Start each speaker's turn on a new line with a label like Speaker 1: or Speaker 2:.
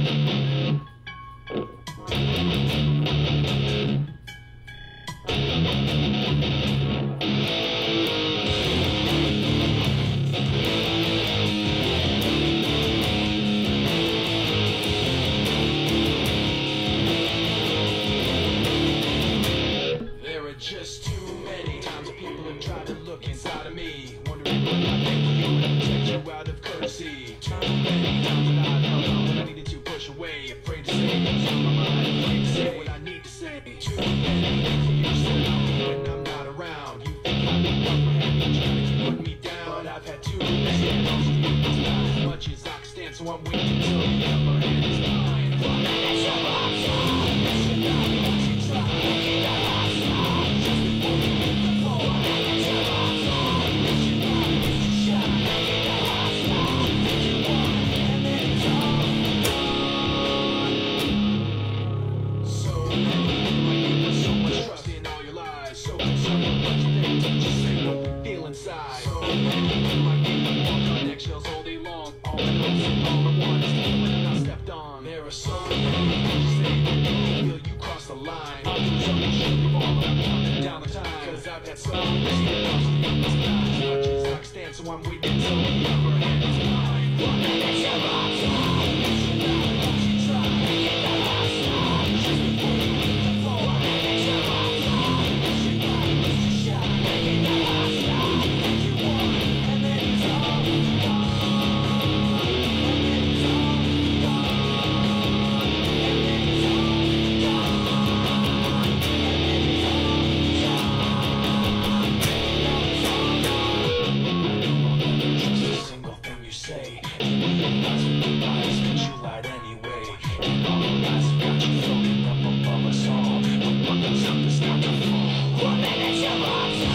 Speaker 1: Just too many times people have tried to look inside of me, wondering what I think of you and protect you out of courtesy. Too many times that I've held on when I needed to push away, afraid to say what's on my mind, afraid to say what I need to say. Too many things that you said about me when I'm not around. You think I've been up for having you trying to keep putting me down, but I've had too many hands. It's not as much as I can stand, so I'm waiting until the upper hand is mine. There are so many things that feel you cross the line. I'll do something shit all down the time, cause I've had so many as much as I can stand, so I'm waiting until the upper hand is mine. What